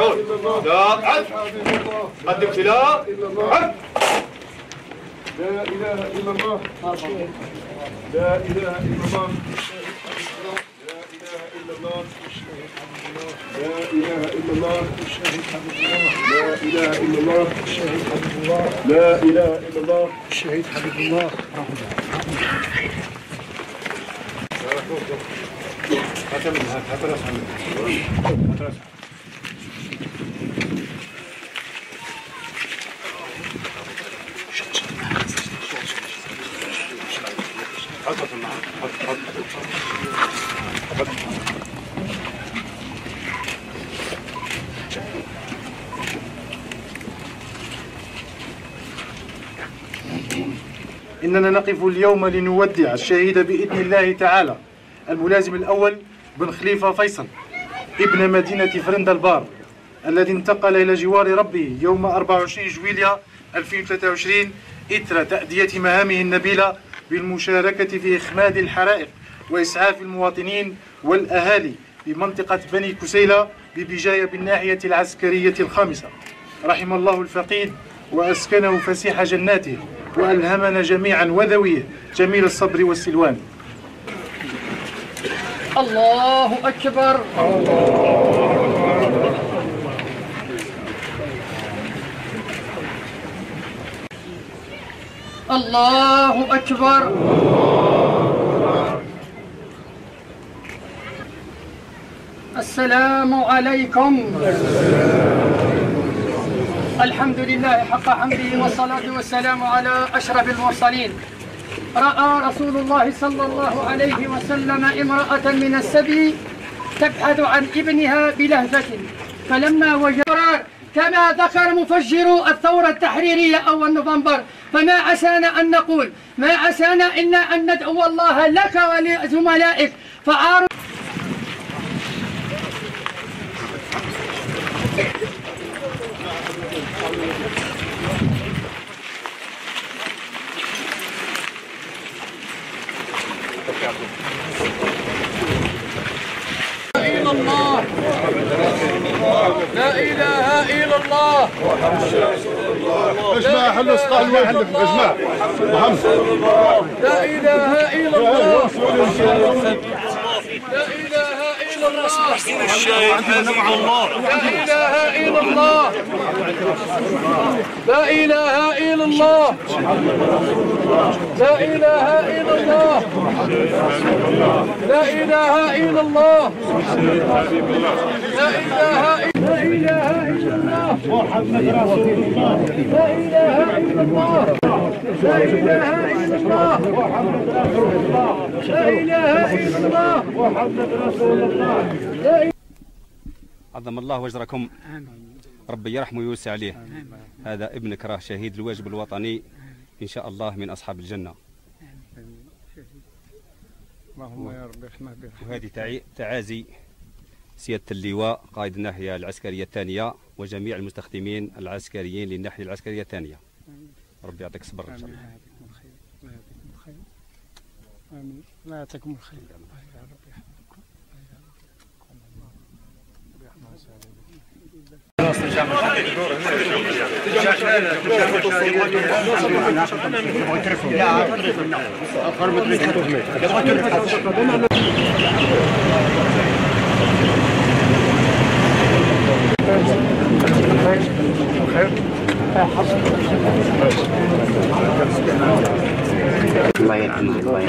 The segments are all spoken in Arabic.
لا قدم سلاح. لا إله إلا الله. لا إله إلا الله. لا إله إلا الله. لا إله إلا الله. لا إله إلا الله. الشهيد حبيب الله. إننا نقف اليوم لنودع الشهيد بإذن الله تعالى الملازم الأول بن خليفة فيصل ابن مدينة فرندلبار، الذي انتقل إلى جوار ربه يوم 24 جويلية 2023 إثر تأدية مهامه النبيلة بالمشاركة في إخماد الحرائق وإسعاف المواطنين والأهالي بمنطقة بني كسيلة ببجاية بالناحية العسكرية الخامسة. رحم الله الفقيد وأسكنه فسيح جناته، وألهمنا جميعا وذويه جميل الصبر والسلوان. الله أكبر. الله أكبر. السلام عليكم. الحمد لله حق حمده والصلاة والسلام على أشرف المرسلين. رأى رسول الله صلى الله عليه وسلم امرأة من السبي تبحث عن ابنها بلهفة، فلما وجد كما ذكر مفجرو الثورة التحريرية أول نوفمبر، فما عسانا أن نقول، ما عسانا إلا أن ندعو الله لك ولزملائك فعارض. الله لا إله إلا الله. اسمع حلو اسقال واحد اسمع محمد. لا إله إلا الله. لا إله إلا الله. لا إله إلا الله. لا إله إلا الله. لا إله إلا الله. لا إله إلا الله. محمد رسول الله. لا إله إلا الله. لا إله إلا الله. محمد رسول الله. لا إله إلا الله. محمد رسول الله. عظم الله وجركم، ربي يرحمه ويوسع عليه. هذا ابنك راه شهيد الواجب الوطني إن شاء الله من أصحاب الجنة. اللهم يا رب يرحمه برحمته. وهذه تعازي سيادة اللواء قائد الناحية العسكرية الثانية وجميع المستخدمين العسكريين للناحية العسكرية الثانية. ربي يعطيك الصبر إن شاء الله. الله يعطيكم الخير. الله يعطيكم الخير. آمين. الله يعطيكم الخير. يا رب يحفظكم. الله يعينك. الله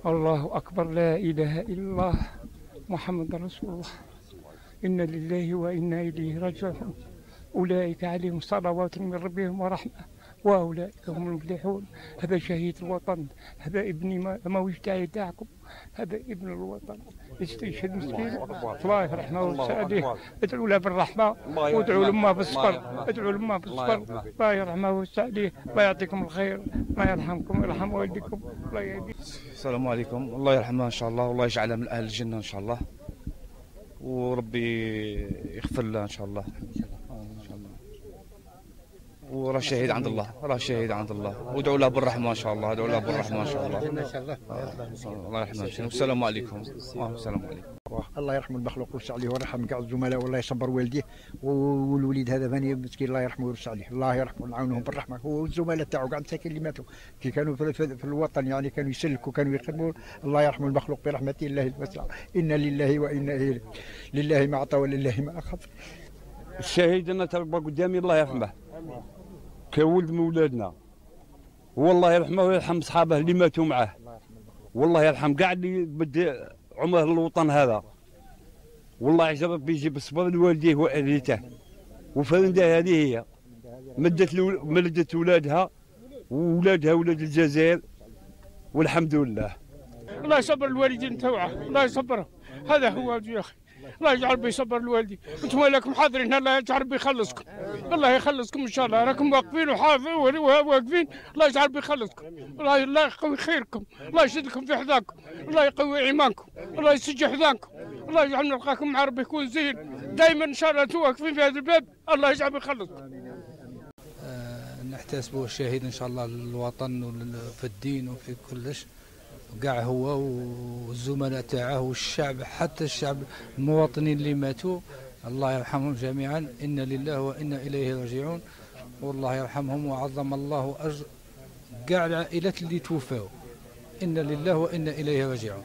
الله أكبر، لا إله إلا الله محمد رسول الله. إنا لله وإنا إليه راجعون. أولئك عليهم صلوات من ربهم ورحمة وأولئك هم المفلحون. هذا شهيد الوطن، هذا ابني ما وجدعي تاعكم، هذا ابن الوطن يستشهد مسكين. الله يرحمه ويسعديه. ادعوا له بالرحمة وادعوا لما بالصبر، ادعوا لما بالصبر. الله يرحمه ويسعديه. الله يعطيكم الخير، الله يرحمكم ويرحم والديكم. الله يهديكم. السلام عليكم. الله يرحمه ان شاء الله، والله يجعله من اهل الجنه ان شاء الله، وربي يغفر له ان شاء الله. وراه شهيد عند الله، راه شهيد عند الله، وادعوا له بالرحمه ان شاء الله، ادعوا له بالرحمه ان شاء الله. الله يرحمه. والسلام عليكم. السلام عليكم. الله يرحم المخلوق ويوسع عليه ويرحم كاع الزملاء، والله يصبر والديه والوليد هذا ثاني مسكين، الله يرحمه ويوسع عليه. الله يرحمه ونعاونهم بالرحمه، هو والزملاء تاعو كاع المساكين اللي ماتوا كي كانوا في الوطن، يعني كانوا يسلكوا كانوا يخدموا. الله يرحم المخلوق برحمته الله الواسعه. انا لله وانا اليه، لله ما اعطى ولله ما اخذ. الشهيد انا تربى قدامي الله يرحمه، كولد من ولادنا، والله يرحمه ويرحم صحابه اللي ماتوا معاه، والله يرحم كاع اللي بدي عمره الوطن هذا. والله عز ربي يجيب الصبر لوالديه واهليته. وفرنده هذه هي مدت ولادها وولادها ولاد الجزائر، والحمد لله. الله يصبر الوالدين تاوعه، الله يصبرهم، هذا هو يا اخي. الله يجعل بيصبر الوالدين. انتم لكم حاضرين، الله يجعل بيخلصكم، الله يخلصكم ان شاء الله. راكم واقفين وحافظين واقفين، الله يجعل بيخلصكم، الله يقوي خيركم، الله يشدكم في حذاكم، الله يقوي ايمانكم، الله يسجل حذاكم، الله يجعل نلقاكم مع ربي يكون زين دائما ان شاء الله. انتم واقفين في هذا الباب، الله يجعل بيخلصكم. نحتسبه الشهيد ان شاء الله للوطن وفي الدين وفي كلش، كاع هو والزملاء تاعه والشعب، حتى الشعب المواطنين اللي ماتوا، الله يرحمهم جميعا. إنا لله وإنا إليه راجعون. والله يرحمهم وعظم الله أجر كاع العائلات اللي توفاوا. إنا لله وإنا إليه راجعون.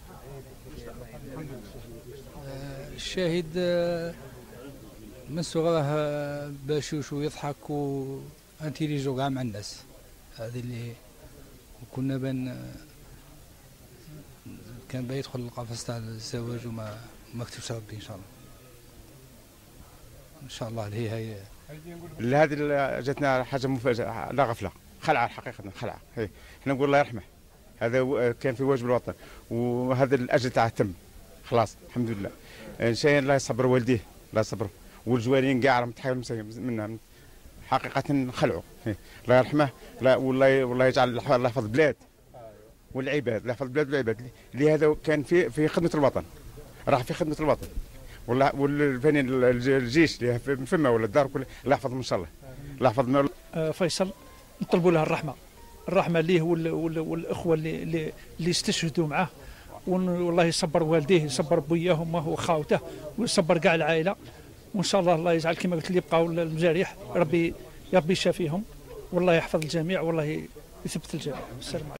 الشاهد من صغره بشوش ويضحك وانتيليجو كاع مع الناس، هذه اللي وكنا كان بيدخل القفص تاع الزواج وما كتبش ربي ان شاء الله. ان شاء الله هي هذه جاتنا حاجه مفاجاه، لا غفله، خلعه حقيقه، خلعه. احنا نقول الله يرحمه، هذا كان في واجب الوطن، وهذا الاجل تاعه تم خلاص الحمد لله. شيء الله يصبر والديه، الله يصبره، والجواريين كاع راهم تحاول منها حقيقه خلعوا. الله يرحمه، لا والله يجعل الله يحفظ البلاد والعباد، الله يحفظ البلاد والعباد، اللي هذا كان في خدمه الوطن، راح في خدمه الوطن. والفاني الجيش اللي فما ولا الدار كلها، الله يحفظهم ان شاء الله، الله يحفظ. فيصل نطلبوا له الرحمه ليه والاخوه اللي استشهدوا معه، والله يصبر والديه، يصبر بوياه وامه وخاوته، ويصبر كاع العائله. وان شاء الله يجعل كما قلت اللي بقاو المجاريح ربي يشافيهم، والله يحفظ الجميع، والله يثبت الجميع. السلام عليكم.